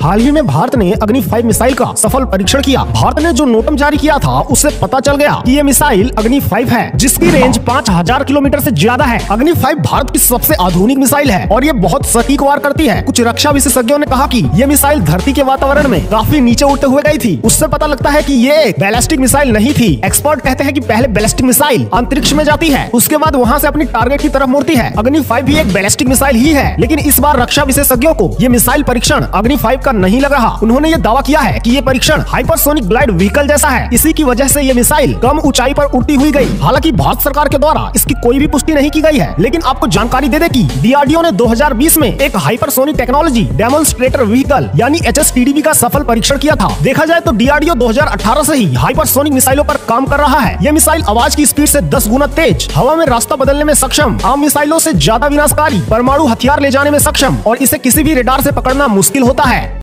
हाल ही में भारत ने अग्नि 5 मिसाइल का सफल परीक्षण किया। भारत ने जो नोटम जारी किया था उससे पता चल गया कि ये मिसाइल अग्नि 5 है, जिसकी रेंज 5000 किलोमीटर से ज्यादा है। अग्नि 5 भारत की सबसे आधुनिक मिसाइल है और ये बहुत सटीक वार करती है। कुछ रक्षा विशेषज्ञों ने कहा कि ये मिसाइल धरती के वातावरण में काफी नीचे उड़ते हुए गई थी। उससे पता लगता है कि ये एक बैलिस्टिक मिसाइल नहीं थी। एक्सपर्ट कहते हैं कि पहले बैलिस्टिक मिसाइल अंतरिक्ष में जाती है, उसके बाद वहाँ से अपनी टारगेट की तरफ मुड़ती है। अग्नि 5 भी एक बैलिस्टिक मिसाइल ही है, लेकिन इस बार रक्षा विशेषज्ञों को ये मिसाइल परीक्षण अग्नि 5 का नहीं लग रहा। उन्होंने ये दावा किया है कि ये परीक्षण हाइपरसोनिक ग्लाइड व्हीकल जैसा है। इसी की वजह से ये मिसाइल कम ऊंचाई पर उड़ती हुई गई। हालांकि भारत सरकार के द्वारा इसकी कोई भी पुष्टि नहीं की गई है, लेकिन आपको जानकारी दे दे कि DRDO ने 2020 में एक हाइपरसोनिक टेक्नोलॉजी डेमोन्स्ट्रेटर व्हीकल यानी HSTDV का सफल परीक्षण किया था। देखा जाए तो DRDO 2018 से ही हाइपरसोनिक मिसाइलों पर काम कर रहा है। ये मिसाइल आवाज की स्पीड से 10 गुना तेज, हवा में रास्ता बदलने में सक्षम, आम मिसाइलों से ज्यादा विनाशकारी, परमाणु हथियार ले जाने में सक्षम और इसे किसी भी रेडार से पकड़ना मुश्किल होता है।